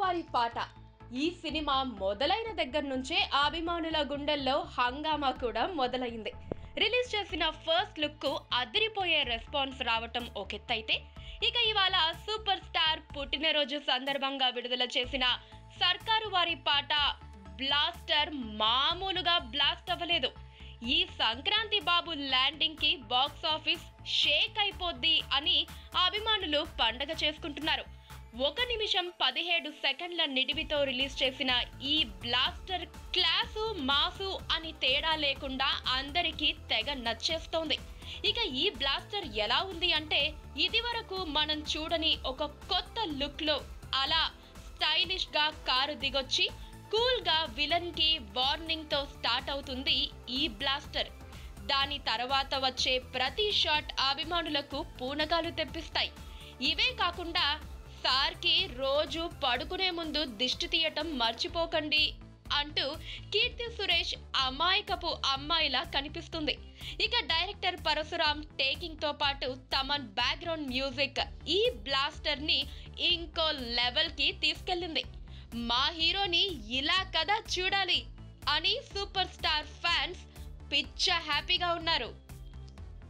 వారి పాట ఈ సినిమా మొదలైన దగ్గర నుంచే అభిమానుల గుండెల్లో హంగామా కూడా మొదలైంది. రిలీజ్ చేసిన ఫస్ట్ లుక్ కు అదిరిపోయే రెస్పాన్స్ రావటం ఒకెత్తైతే, ఇక ఇవాళ సూపర్ స్టార్ పుట్టినరోజు సందర్భంగా విడుదల చేసిన సర్కారు వారి పాట బ్లాస్టర్ మామూలుగా బ్లాస్ట్ అవ్వలేదు. ఈ సంక్రాంతి బాబు ల్యాండింగ్ కి బాక్స్ ఆఫీస్ షేక్ అయిపోద్ది అని అభిమానులు పండగ చేసుకుంటున్నారు. 1 నిమిషం 17 సెకండ్ల నిడివితో రిలీజ్ చేసిన ఈ బ్లాస్టర్ క్లాసు మాసు అని తేడా లేకుండా అందరికీ తెగ నచ్చేస్తోంది. ఇక ఈ బ్లాస్టర్ ఎలా ఉంది అంటే, ఇది వరకు మనం చూడని ఒక కొత్త లుక్ లో అలా స్టైలిష్ గా కారు దిగొచ్చి కూల్ గా విలన్ కి వార్నింగ్ తో స్టార్ట్ అవుతుంది ఈ బ్లాస్టర్. దాని తర్వాత వచ్చే ప్రతి షాట్ అభిమానులకు పూనకాలు తెప్పిస్తాయి. ఇవే కాకుండా సార్ కి రోజు పడుకునే ముందు దిష్టి తీయటం మర్చిపోకండి అంటూ కీర్తి సురేష్ అమాయకపు అమ్మాయిలా కనిపిస్తుంది. ఇక డైరెక్టర్ పరశురామ్ టేకింగ్ తో పాటు తమన్ బ్యాక్గ్రౌండ్ మ్యూజిక్ ఈ బ్లాస్టర్ ని ఇంకో లెవెల్ కి తీసుకెళ్లింది. మా హీరోని ఇలా కదా చూడాలి అని సూపర్ స్టార్ ఫ్యాన్స్ పిచ్చ హ్యాపీగా ఉన్నారు.